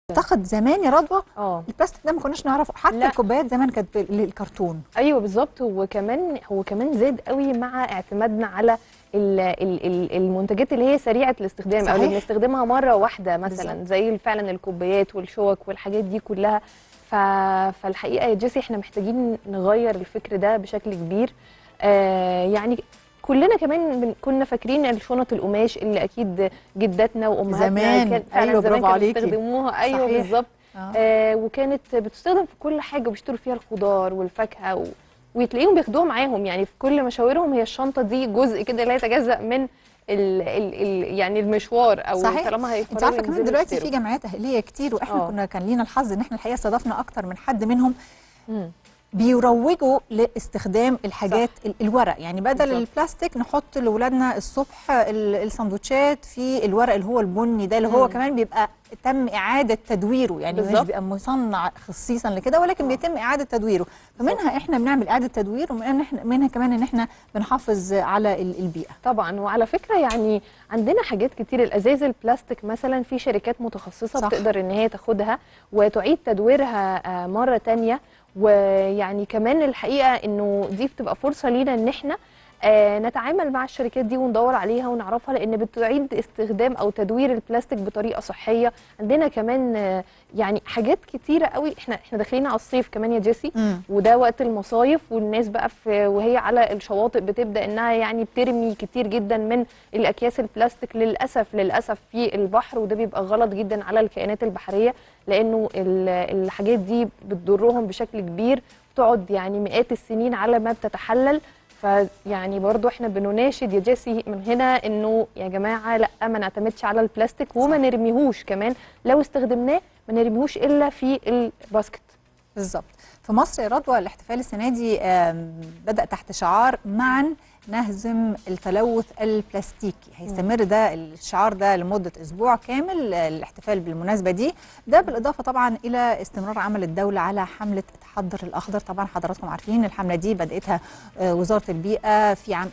اعتقد زمان يا رضوى البلاستيك ده ما كناش نعرفه، حتى لا. الكوبايات زمان كانت الكرتون. ايوه بالظبط. هو كمان زاد قوي مع اعتمادنا على المنتجات اللي هي سريعه الاستخدام، صحيح. او اللي بنستخدمها مره واحده مثلا بالزبط. زي فعلا الكوبايات والشوك والحاجات دي كلها. فالحقيقه يا جيسي احنا محتاجين نغير الفكر ده بشكل كبير. يعني كلنا كمان كنا فاكرين الشنط القماش اللي اكيد جداتنا وامهاتنا زمان فعلا ايوه زمان برافو كانوا عليكي. بيستخدموها. ايوه بالظبط. وكانت بتستخدم في كل حاجه، وبيشتروا فيها الخضار والفاكهه وتلاقيهم بياخدوها معاهم، يعني في كل مشاورهم هي الشنطه دي جزء كده لا يتجزأ من يعني المشوار، او صحيح. طالما انت هيقرروا عارفه كمان ينزلوا دلوقتي يشتروا. في جمعيات اهليه كتير، واحنا كان لينا الحظ ان احنا الحقيقه استضفنا اكتر من حد منهم. بيروجوا لاستخدام الحاجات الورق، يعني بدل بالزبط. البلاستيك نحط لاولادنا الصبح السندوتشات في الورق اللي هو البني ده، اللي هو كمان بيبقى تم اعاده تدويره، يعني بالزبط. مش بيبقى مصنع خصيصا لكده، ولكن بيتم اعاده تدويره. فمنها احنا بنعمل اعاده تدوير، ومنها كمان ان احنا بنحافظ على البيئه. طبعا. وعلى فكره يعني عندنا حاجات كتير، الازاز البلاستيك مثلا في شركات متخصصه صح. بتقدر ان هي تاخدها وتعيد تدويرها مره ثانيه. ويعني كمان الحقيقه انه دي بتبقى فرصه لينا ان احنا نتعامل مع الشركات دي وندور عليها ونعرفها، لان بتعيد استخدام او تدوير البلاستيك بطريقه صحيه. عندنا كمان يعني حاجات كتيره قوي. احنا داخلين على الصيف كمان يا جيسي، وده وقت المصايف، والناس بقى وهي على الشواطئ بتبدا انها يعني بترمي كتير جدا من الاكياس البلاستيك للاسف في البحر، وده بيبقى غلط جدا على الكائنات البحريه، لانه الحاجات دي بتضرهم بشكل كبير، بتقعد يعني مئات السنين على ما بتتحلل. فيعني برضو احنا بنناشد يا جيسي من هنا انه يا جماعه لا، ما نعتمدش على البلاستيك، وما نرميهوش كمان. لو استخدمناه ما نرميهوش الا في الباسكت. بالظبط. في مصر يا رضوى الاحتفال السنه دي بدأ تحت شعار معا نهزم التلوث البلاستيكي. هيستمر ده الشعار ده لمدة أسبوع كامل، الاحتفال بالمناسبة دي. ده بالإضافة طبعا إلى استمرار عمل الدولة على حملة تحضر الأخضر. طبعا حضراتكم عارفين الحملة دي بدأتها وزارة البيئة في عام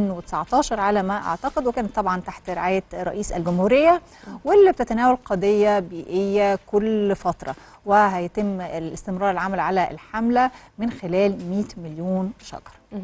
2019 على ما أعتقد، وكانت طبعا تحت رعاية رئيس الجمهورية، واللي بتتناول قضية بيئية كل فترة. وهيتم الاستمرار العمل على الحملة من خلال 100 مليون شجرة.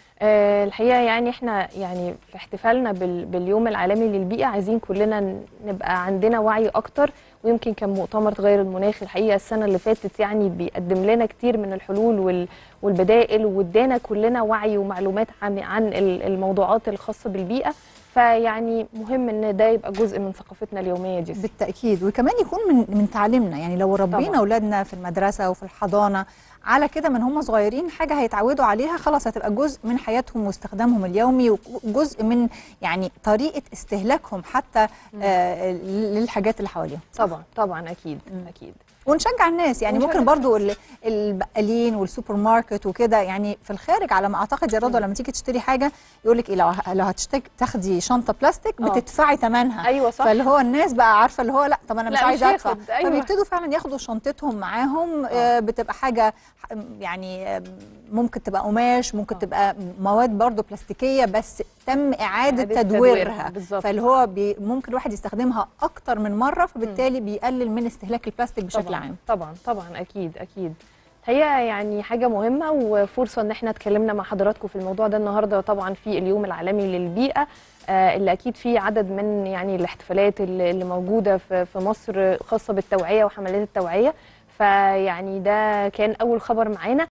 الحقيقه يعني احنا يعني في احتفالنا باليوم العالمي للبيئه عايزين كلنا نبقى عندنا وعي اكتر. ويمكن كان مؤتمر تغير المناخ الحقيقه السنه اللي فاتت يعني بيقدم لنا كتير من الحلول والبدائل، وادانا كلنا وعي ومعلومات عن الموضوعات الخاصه بالبيئه. فيعني مهم ان ده يبقى جزء من ثقافتنا اليوميه دي. بالتاكيد، وكمان يكون من تعليمنا. يعني لو ربينا اولادنا في المدرسه وفي الحضانه على كده من هم صغيرين، حاجه هيتعودوا عليها خلاص هتبقى جزء من حياتهم واستخدامهم اليومي، وجزء من يعني طريقه استهلاكهم حتى للحاجات اللي حواليهم. طبعا اكيد. اكيد. ونشجع الناس، يعني ممكن برضو البقالين والسوبر ماركت وكده، يعني في الخارج على ما اعتقد يا رضوى لما تيجي تشتري حاجه يقول لك ايه، لو هتشتري تاخدي شنطه بلاستيك بتدفعي ثمنها. ايوه صح. فاللي هو الناس بقى عارفه اللي هو لا، طب انا مش عايزه ادفع. أيوة. فبيبتدوا فعلا ياخدوا شنطتهم معاهم. بتبقى حاجه يعني ممكن تبقى قماش، ممكن تبقى مواد برضو بلاستيكيه، بس تم اعاده تدويرها. فاللي هو ممكن الواحد يستخدمها اكتر من مره، فبالتالي بيقلل من استهلاك البلاستيك بشكل عام. طبعا اكيد. هي يعني حاجه مهمه وفرصه ان احنا اتكلمنا مع حضراتكم في الموضوع ده النهارده، طبعا في اليوم العالمي للبيئه اللي اكيد فيه عدد من يعني الاحتفالات اللي موجوده في مصر خاصه بالتوعيه وحملات التوعيه. فيعني ده كان اول خبر معانا.